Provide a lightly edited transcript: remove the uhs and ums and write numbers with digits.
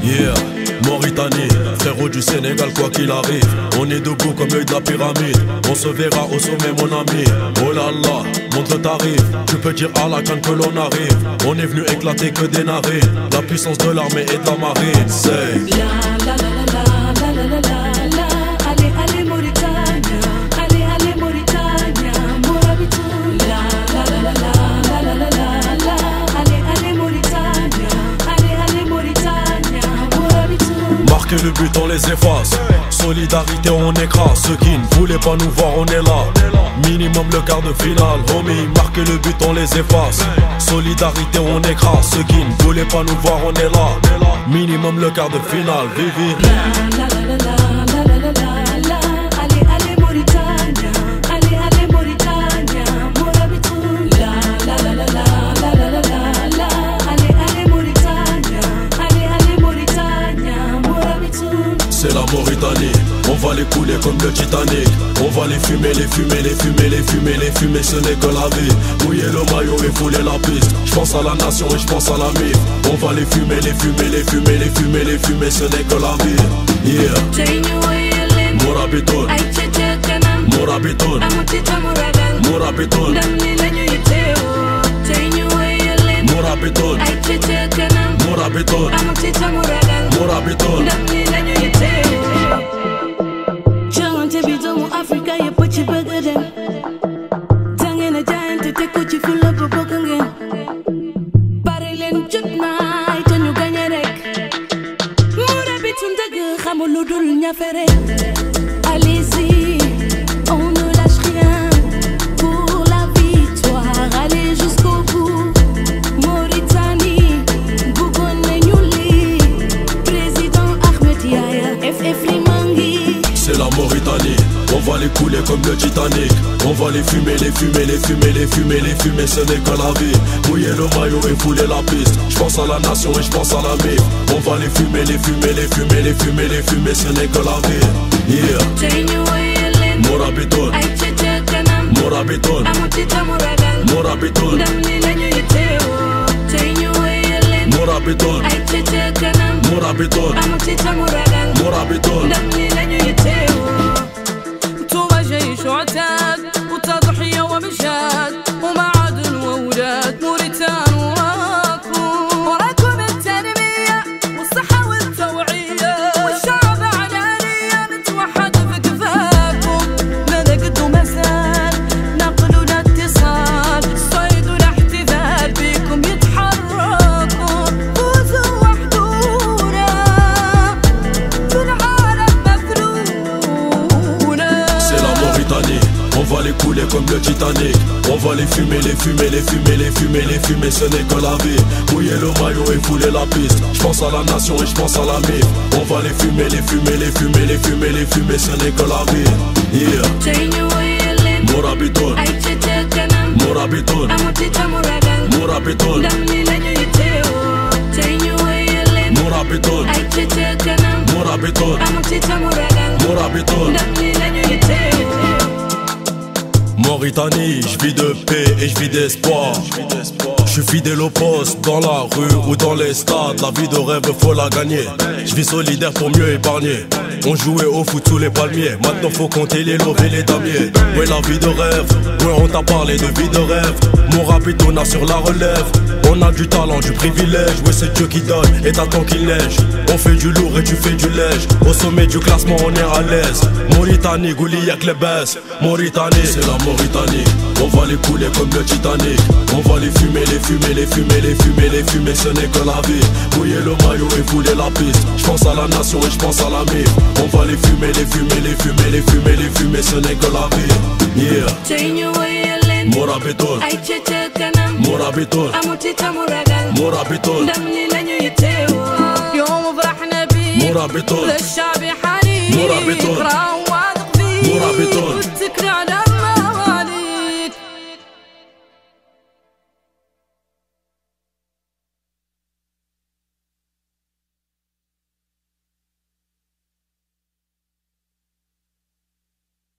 Yeah, Mauritanie, frérot du Sénégal quoi qu'il arrive. On est debout comme l'œil de la pyramide. On se verra au sommet mon ami. Oh là là, monte le tarif. Tu peux dire à la canne que l'on arrive. On est venu éclater que des narines. La puissance de l'armée et de la marine. C'est la la la la la la la la la. Allez allez Mauritania, allez allez Mauritania, Morabitou. La la la la la la la la la. Allez allez Mauritania, allez allez Mauritania, Morabitou. marquer le but on les efface. Solidarité on écrase. Ceux qui ne voulaient pas nous voir on est là. Minimum le quart de finale. Homie, marquer le but on les efface. Solidarité on écrase. Ceux qui ne voulaient pas nous voir on est là. Minimum le quart de finale. Vivi. La la la la la la la la. Allez allez Mauritania, allez allez Mauritania, Morabitou. La la la la la la la la la. Allez allez Mauritania, allez allez Mauritania, Morabitou. C'est la Mauritanie, on va les couler comme le Titanic. On va les fumer, les fumer, les fumer, les fumer, les fumer, ce n'est que la vie. Mouiller le maillot et fouler la piste. Je pense à la nation et je pense à la mif. On va les fumer, les fumer, les fumer, les fumer, les fumer, ce n'est que la vie. Yeah. Morabitou, Morabitou, Morabitou, Morabitou, Morabitou, Morabitou. Challenge bidomu Africa ye pochi bagadem. Tangena giant te ko ci fula bo bokangen. Pare len jotna ay to ñu gagné rek. Morabitou deug xamul lu dul ñafere. Allez-y, on ne lâche rien pour la victoire. Allez jusqu'au bout. Mauritanie, Bougonne Nyouli, président Ahmed Yahya, FF Limangi. C'est la Mauritanie, on va les couler comme le Titanic. On va les fumer, les fumer, les fumer, les fumer, les fumer, ce n'est que la vie. Mouiller le maillot et fouler la piste. Je pense à la nation et je pense à la mif. On va les fumer, les fumer, les fumer, les fumer, les fumer, ce n'est que la vie. Yeah. Morabitou, Morabitou, Morabitou, Morabitou, Morabitou, Morabitou. انتوما جيش عتاد وتضحية ومشاد ومعادن وولاد موريتان وراكم التنمية والصحة والتوعية والشعب علانية نتوحد في كفاكم ماذا قد ومسال نقلنا اتصال الصيد والاحتفال بكم يتحركوا فوزوا وحدونا في العالم مفلونا. C'est la Mauritanie, on va les couler comme le Titanic. On va les fumer, les fumer, les fumer, les fumer, les fumer, ce n'est que la vie. Mouiller le maillot et fouler la piste. Je pense à la nation et je pense à la mif. On va les fumer, les fumer, les fumer, les fumer, les fumer, ce n'est que la vie. Yeah. Morabitou, Morabitou, Morabitou, Morabitou, Morabitou, Morabitou. Mauritanie, je vis de paix et je vis d'espoir. Je suis fidèle au poste, dans la rue ou dans les stades. La vie de rêve, faut la gagner. Je vis solidaire pour mieux épargner. On jouait au foot sous les palmiers. Maintenant faut compter les lots et les damiers. Ouais, la vie de rêve, ouais, on t'a parlé de vie de rêve. Morabitou, on a sur la relève. On a du talent, du privilège. Ouais, c'est Dieu qui donne et t'attends qu'il neige. On fait du lourd et tu fais du lège. Au sommet du classement, on est à l'aise. Mauritanie, Gouliac les baisse. Mauritanie, c'est la Mauritanie. On va les couler comme le Titanic. On va les fumer, les fumer, les fumer, les fumer, les fumer, ce n'est que la vie. Mouiller le maillot et fouler la piste. Je pense à la nation et je pense à la mif. On va les fumer, les fumer, les fumer, les fumer, les fumer, ce n'est que la vie. Yeah. Morabitou, Morabitou, Morabitou, يوم فرحنا بيه Morabitou, للشعب حنين Morabitou, راواد قفيل Morabitou. والتكل على الله